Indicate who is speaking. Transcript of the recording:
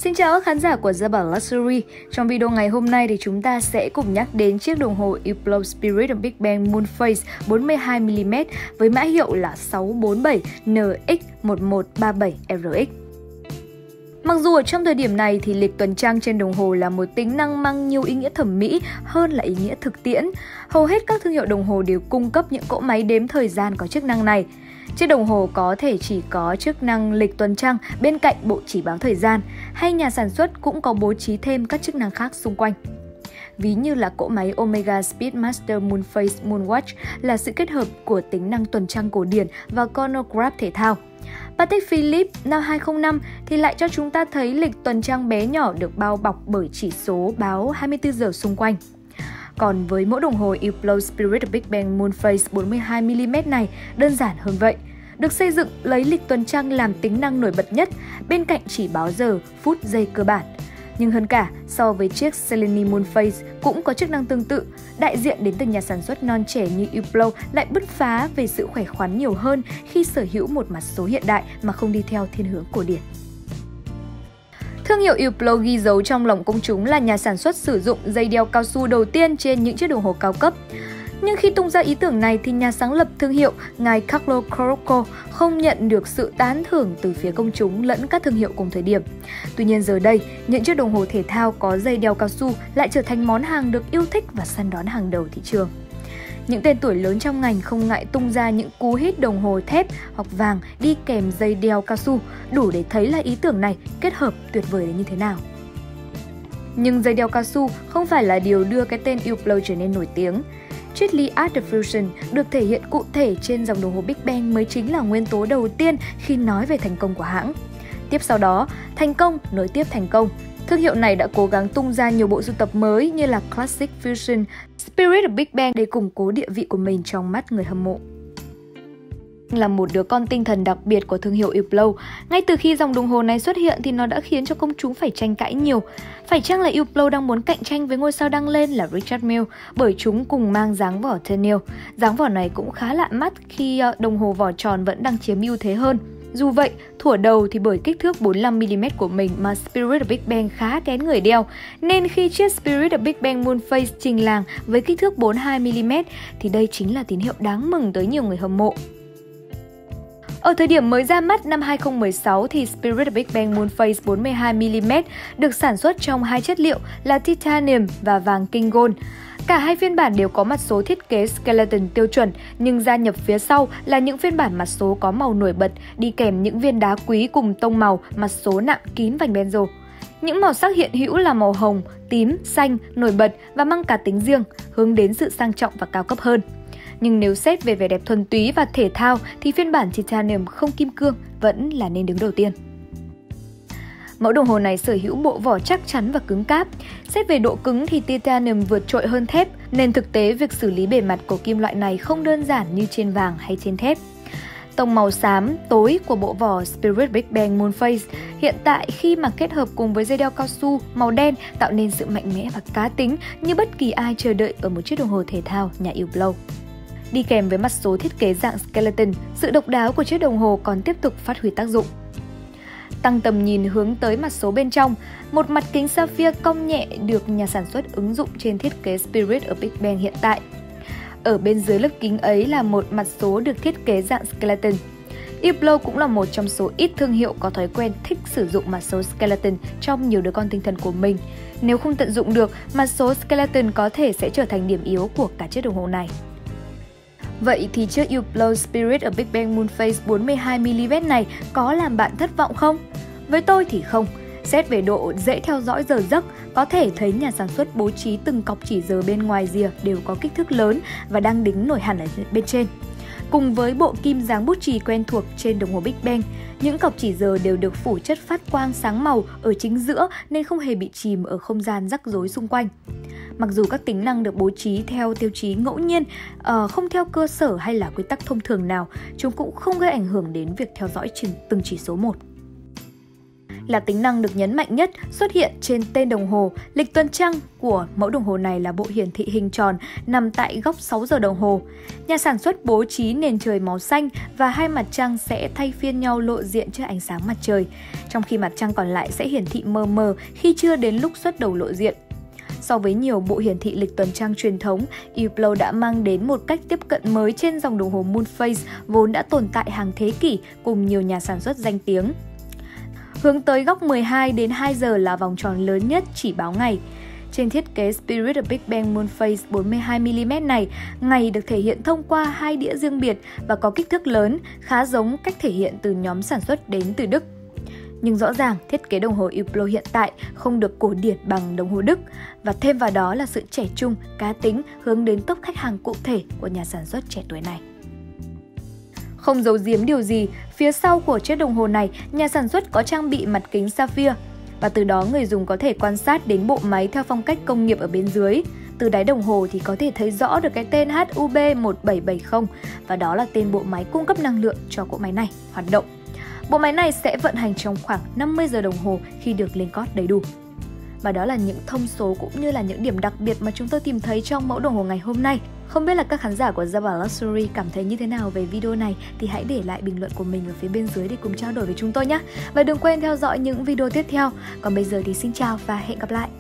Speaker 1: Xin chào các khán giả của Gia Bảo Luxury. Trong video ngày hôm nay thì chúng ta sẽ cùng nhắc đến chiếc đồng hồ Hublot Spirit of Big Bang Moonphase 42mm với mã hiệu là 647NX1137RX. Mặc dù ở trong thời điểm này thì lịch tuần trăng trên đồng hồ là một tính năng mang nhiều ý nghĩa thẩm mỹ hơn là ý nghĩa thực tiễn. Hầu hết các thương hiệu đồng hồ đều cung cấp những cỗ máy đếm thời gian có chức năng này. Chiếc đồng hồ có thể chỉ có chức năng lịch tuần trăng bên cạnh bộ chỉ báo thời gian, hay nhà sản xuất cũng có bố trí thêm các chức năng khác xung quanh. Ví như là cỗ máy Omega Speedmaster Moonphase Moonwatch là sự kết hợp của tính năng tuần trăng cổ điển và chronograph thể thao. Patek Philippe năm 2005 thì lại cho chúng ta thấy lịch tuần trăng bé nhỏ được bao bọc bởi chỉ số báo 24 giờ xung quanh. Còn với mẫu đồng hồ Hublot Spirit of Big Bang Moonphase 42mm này đơn giản hơn vậy. Được xây dựng lấy lịch tuần trăng làm tính năng nổi bật nhất bên cạnh chỉ báo giờ, phút, giây cơ bản. Nhưng hơn cả, so với chiếc Cellini Moonphase cũng có chức năng tương tự, đại diện đến từ nhà sản xuất non trẻ như Hublot lại bứt phá về sự khỏe khoắn nhiều hơn khi sở hữu một mặt số hiện đại mà không đi theo thiên hướng cổ điển. Thương hiệu Hublot ghi dấu trong lòng công chúng là nhà sản xuất sử dụng dây đeo cao su đầu tiên trên những chiếc đồng hồ cao cấp. Nhưng khi tung ra ý tưởng này thì nhà sáng lập thương hiệu, ngài Carlo Crocco không nhận được sự tán thưởng từ phía công chúng lẫn các thương hiệu cùng thời điểm. Tuy nhiên giờ đây, những chiếc đồng hồ thể thao có dây đeo cao su lại trở thành món hàng được yêu thích và săn đón hàng đầu thị trường. Những tên tuổi lớn trong ngành không ngại tung ra những cú hit đồng hồ thép hoặc vàng đi kèm dây đeo cao su, đủ để thấy là ý tưởng này kết hợp tuyệt vời đến như thế nào. Nhưng dây đeo cao su không phải là điều đưa cái tên Hublot trở nên nổi tiếng. Triết lý Art of Fusion được thể hiện cụ thể trên dòng đồng hồ Big Bang mới chính là nguyên tố đầu tiên khi nói về thành công của hãng. Tiếp sau đó, thành công nối tiếp thành công. Thương hiệu này đã cố gắng tung ra nhiều bộ sưu tập mới như là Classic Fusion, Spirit of Big Bang để củng cố địa vị của mình trong mắt người hâm mộ. Là một đứa con tinh thần đặc biệt của thương hiệu Hublot, ngay từ khi dòng đồng hồ này xuất hiện thì nó đã khiến cho công chúng phải tranh cãi nhiều. Phải chăng là Hublot đang muốn cạnh tranh với ngôi sao đăng lên là Richard Mille bởi chúng cùng mang dáng vỏ Tenniel. Dáng vỏ này cũng khá lạ mắt khi đồng hồ vỏ tròn vẫn đang chiếm ưu thế hơn. Dù vậy, thuở đầu thì bởi kích thước 45mm của mình mà Spirit of Big Bang khá kén người đeo, nên khi chiếc Spirit of Big Bang Moonphase trình làng với kích thước 42mm thì đây chính là tín hiệu đáng mừng tới nhiều người hâm mộ. Ở thời điểm mới ra mắt năm 2016 thì Spirit of Big Bang Moonphase 42mm được sản xuất trong hai chất liệu là titanium và vàng king gold. Cả hai phiên bản đều có mặt số thiết kế skeleton tiêu chuẩn, nhưng gia nhập phía sau là những phiên bản mặt số có màu nổi bật, đi kèm những viên đá quý cùng tông màu, mặt số nạm kín vành benzo. Những màu sắc hiện hữu là màu hồng, tím, xanh, nổi bật và mang cá tính riêng, hướng đến sự sang trọng và cao cấp hơn. Nhưng nếu xét về vẻ đẹp thuần túy và thể thao thì phiên bản titanium không kim cương vẫn là nên đứng đầu tiên. Mẫu đồng hồ này sở hữu bộ vỏ chắc chắn và cứng cáp. Xét về độ cứng thì titanium vượt trội hơn thép, nên thực tế việc xử lý bề mặt của kim loại này không đơn giản như trên vàng hay trên thép. Tông màu xám tối của bộ vỏ Spirit Big Bang Moonphase hiện tại khi mà kết hợp cùng với dây đeo cao su màu đen tạo nên sự mạnh mẽ và cá tính như bất kỳ ai chờ đợi ở một chiếc đồng hồ thể thao nhà Hublot. Đi kèm với mặt số thiết kế dạng skeleton, sự độc đáo của chiếc đồng hồ còn tiếp tục phát huy tác dụng. Tăng tầm nhìn hướng tới mặt số bên trong, một mặt kính sapphire cong nhẹ được nhà sản xuất ứng dụng trên thiết kế Spirit of Big Bang hiện tại. Ở bên dưới lớp kính ấy là một mặt số được thiết kế dạng skeleton. Hublot cũng là một trong số ít thương hiệu có thói quen thích sử dụng mặt số skeleton trong nhiều đứa con tinh thần của mình. Nếu không tận dụng được, mặt số skeleton có thể sẽ trở thành điểm yếu của cả chiếc đồng hồ này. Vậy thì chiếc Hublot Spirit of Big Bang Moonphase 42mm này có làm bạn thất vọng không? Với tôi thì không. Xét về độ dễ theo dõi giờ giấc, có thể thấy nhà sản xuất bố trí từng cọc chỉ giờ bên ngoài rìa đều có kích thước lớn và đang đính nổi hẳn ở bên trên. Cùng với bộ kim dáng bút chì quen thuộc trên đồng hồ Big Bang, những cọc chỉ giờ đều được phủ chất phát quang sáng màu ở chính giữa nên không hề bị chìm ở không gian rắc rối xung quanh. Mặc dù các tính năng được bố trí theo tiêu chí ngẫu nhiên, không theo cơ sở hay là quy tắc thông thường nào, chúng cũng không gây ảnh hưởng đến việc theo dõi từng chỉ số một. là tính năng được nhấn mạnh nhất xuất hiện trên tên đồng hồ. Lịch tuần trăng của mẫu đồng hồ này là bộ hiển thị hình tròn nằm tại góc 6 giờ đồng hồ. Nhà sản xuất bố trí nền trời màu xanh và hai mặt trăng sẽ thay phiên nhau lộ diện trước ánh sáng mặt trời, trong khi mặt trăng còn lại sẽ hiển thị mờ mờ khi chưa đến lúc xuất đầu lộ diện. So với nhiều bộ hiển thị lịch tuần trăng truyền thống, Hublot đã mang đến một cách tiếp cận mới trên dòng đồng hồ Moonphase vốn đã tồn tại hàng thế kỷ cùng nhiều nhà sản xuất danh tiếng. Hướng tới góc 12 đến 2 giờ là vòng tròn lớn nhất chỉ báo ngày. Trên thiết kế Spirit of Big Bang Moonphase 42mm này, ngày được thể hiện thông qua hai đĩa riêng biệt và có kích thước lớn, khá giống cách thể hiện từ nhóm sản xuất đến từ Đức. Nhưng rõ ràng, thiết kế đồng hồ Hublot hiện tại không được cổ điển bằng đồng hồ Đức, và thêm vào đó là sự trẻ trung, cá tính hướng đến tốp khách hàng cụ thể của nhà sản xuất trẻ tuổi này. Không giấu giếm điều gì, phía sau của chiếc đồng hồ này, nhà sản xuất có trang bị mặt kính sapphire, và từ đó người dùng có thể quan sát đến bộ máy theo phong cách công nghiệp ở bên dưới. Từ đáy đồng hồ thì có thể thấy rõ được cái tên HUB1770, và đó là tên bộ máy cung cấp năng lượng cho cỗ máy này hoạt động. Bộ máy này sẽ vận hành trong khoảng 50 giờ đồng hồ khi được lên cót đầy đủ. Và đó là những thông số cũng như là những điểm đặc biệt mà chúng tôi tìm thấy trong mẫu đồng hồ ngày hôm nay. Không biết là các khán giả của Gia Bảo Luxury cảm thấy như thế nào về video này thì hãy để lại bình luận của mình ở phía bên dưới để cùng trao đổi với chúng tôi nhé. Và đừng quên theo dõi những video tiếp theo. Còn bây giờ thì xin chào và hẹn gặp lại!